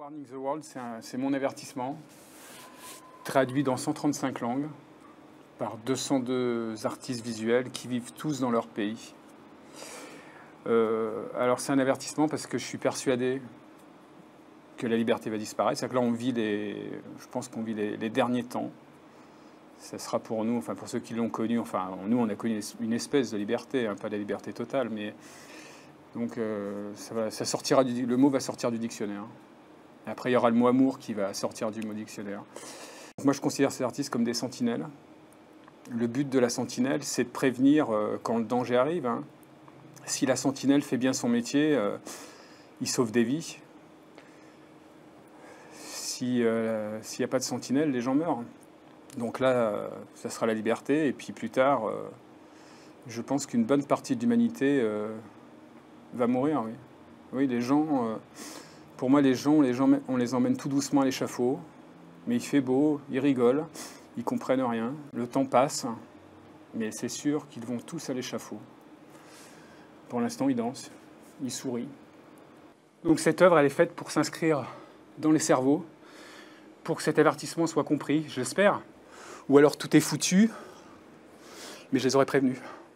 Warning the World, c'est mon avertissement, traduit dans 135 langues, par 202 artistes visuels qui vivent tous dans leur pays. Alors c'est un avertissement parce que je suis persuadé que la liberté va disparaître. C'est-à-dire que là, je pense qu'on vit les derniers temps. Ça sera pour nous, enfin pour ceux qui l'ont connu, enfin nous on a connu une espèce de liberté, hein, pas la liberté totale, mais donc ça sortira le mot va sortir du dictionnaire. Après il y aura le mot amour qui va sortir du mot dictionnaire. Donc, moi je considère ces artistes comme des sentinelles. Le but de la sentinelle, c'est de prévenir quand le danger arrive. Hein. Si la sentinelle fait bien son métier, il sauve des vies. S'il n'y a pas de sentinelle, les gens meurent. Donc là, ça sera la liberté. Et puis plus tard, je pense qu'une bonne partie de l'humanité va mourir. Oui, oui, les gens, pour moi, les gens, on les emmène tout doucement à l'échafaud. Mais il fait beau, ils rigolent, ils comprennent rien. Le temps passe, mais c'est sûr qu'ils vont tous à l'échafaud. Pour l'instant, ils dansent, ils sourient. Donc cette œuvre, elle est faite pour s'inscrire dans les cerveaux, pour que cet avertissement soit compris, j'espère. Ou alors tout est foutu, mais je les aurais prévenus.